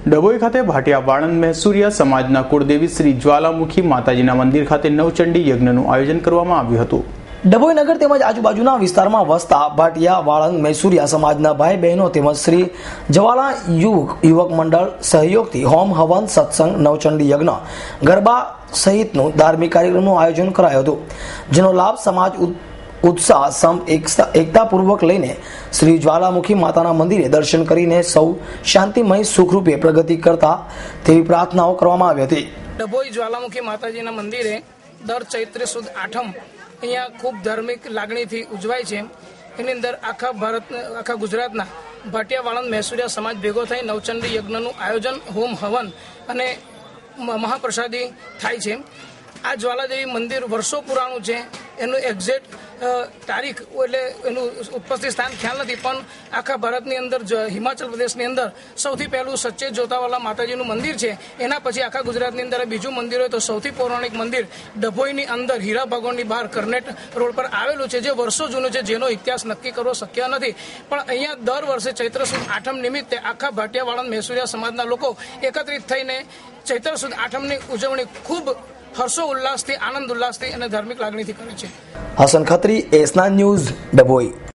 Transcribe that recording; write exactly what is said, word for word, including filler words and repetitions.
ડભોઈ ખાતે ભાટિયા વાળંદ મહેસુરિયા સમાજના કુળદેવી શ્રી જ્વાલામુખી માતાજીના મંદિર ખાતે નવચંડી યજ્ઞનું આયોજન કરવામાં આવ્યું હતું। ડભોઈ નગર તેમજ આજુબાજુના વિસ્તારમાં વસતા ભાટિયા વાળંદ મહેસુરિયા સમાજના ભાઈ બહેનો તેમજ શ્રી જ્વાલા યુવક યુવક મંડળ સહયોગથી હોમ હવન સત્સંગ નવચંડી યજ્ઞ ગરબા સહિતનું ધાર્મિક કાર્યક્રમનું આયોજન કરાયું હતું, જેનો લાભ સમાજ ઉત્સાહ સમ એકતાપૂર્વક લઈને શ્રી જ્વાલામુખી માતાના મંદિરે દર્શન કરીને સૌ શાંતિમય સુખરૂપે પ્રગતિ કરતા તેવી પ્રાર્થનાઓ કરવામાં આવી હતી। ડભોઈ જ્વાલામુખી માતાજીના મંદિરે દર ચૈત્ર સુદ આઠમ અહીંયા ખૂબ ધાર્મિક લાગણીથી ઉજવાય છે। એની અંદર આખા ભારત આખા ગુજરાતના ભાટિયા વાળંદ મહેસુરિયા સમાજ ભેગો થઈ નવચંડી યજ્ઞનું આયોજન હોમ હવન અને મહાપ્રસાદી થાય છે। આ જ્વાલાદેવી મંદિર વર્ષો પુરાણું છે, એનું એક્ઝેક્ટ તારીખ એટલે એનું ઉત્પત્તિ સ્થાન ખ્યાલ નથી, પણ આખા ભારતની અંદર હિમાચલ પ્રદેશની અંદર સૌથી પહેલું સચ્ચે જોતાવાલા માતાજીનું મંદિર છે। એના પછી આખા ગુજરાતની અંદર બીજું મંદિર હોય તો સૌથી પૌરાણિક મંદિર ડભોઈની અંદર હીરા ભગવાનની બહાર કરનેટ રોડ પર આવેલું છે, જે વર્ષો જૂનું છે, જેનો ઇતિહાસ નક્કી કરવો શક્ય નથી। પણ અહીંયા દર વર્ષે ચૈત્ર સુદ આઠમ નિમિત્તે આખા ભાટિયા વાળંદ મહેસુરિયા સમાજના લોકો એકત્રિત થઈને ચૈત્ર સુદ આઠમની ઉજવણી ખૂબ હર્ષો ઉલ્લાસથી આનંદ ઉલ્લાસથી અને ધાર્મિક લાગણીથી કરે છે। Hasan Khatri, S nine news, Dabhoi.